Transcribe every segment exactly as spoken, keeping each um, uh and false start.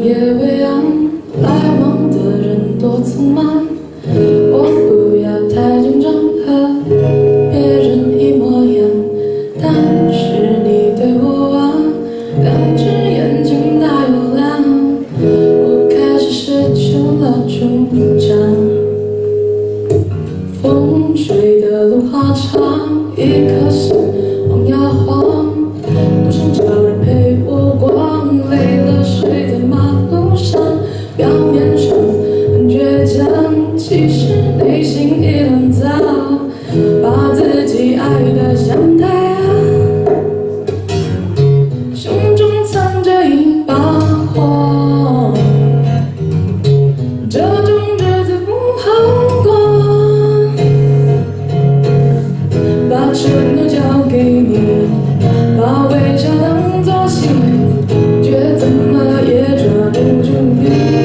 夜未央，来往的人多匆忙。我不要太紧张，和别人一模样。但是你对我啊，两只眼睛大又亮，我开始失去了主张。风吹的路好长，一颗心往摇晃，多想找人陪我逛，累了睡在马路上。表面上很倔强，其实内心一团糟，把自己爱得像太阳，胸中藏着一把火，这种日子不好过。把承诺交给你，把微笑当作信，却怎么也抓不住你。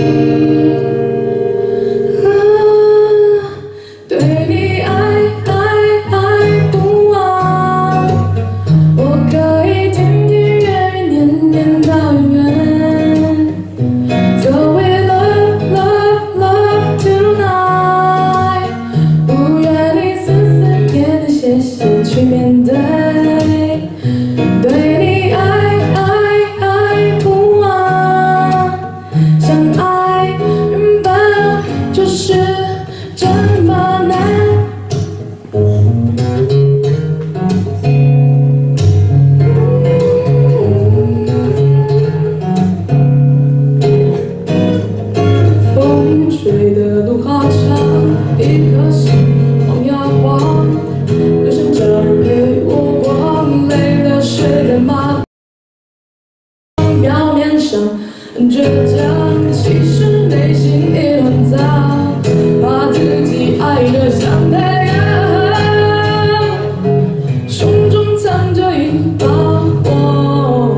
啊，对你爱爱爱不完，我可以天天月月年年到永远。So we love love love tonight， 不愿你丝丝点点谢谢去面对。对你爱爱爱不完，相爱原本就是这么难。风吹的路好长，一颗心往摇晃，多想找人陪我逛，累了睡在马路上。表面上很倔强，其实内心一团糟，把自己爱得像太阳，胸中藏着一把火，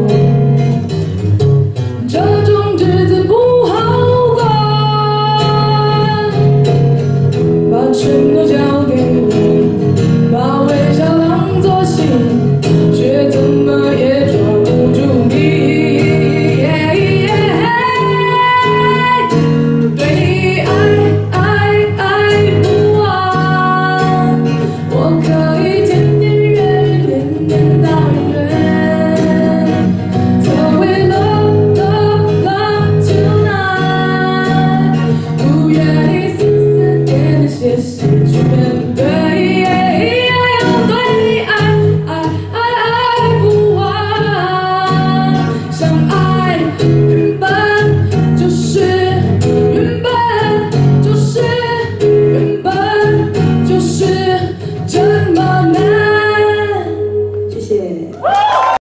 这种日子不好过。把承诺